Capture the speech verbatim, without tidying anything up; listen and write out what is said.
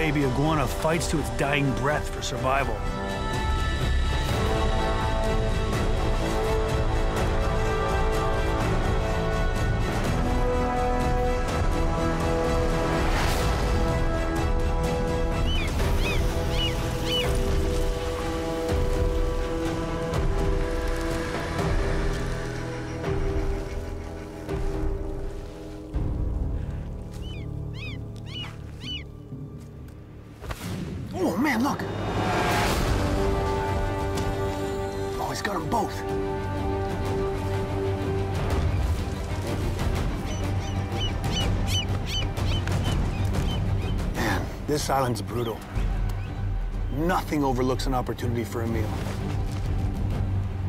baby iguana fights to its dying breath for survival. Oh, man, look! Oh, he's got them both. Man, this island's brutal. Nothing overlooks an opportunity for a meal.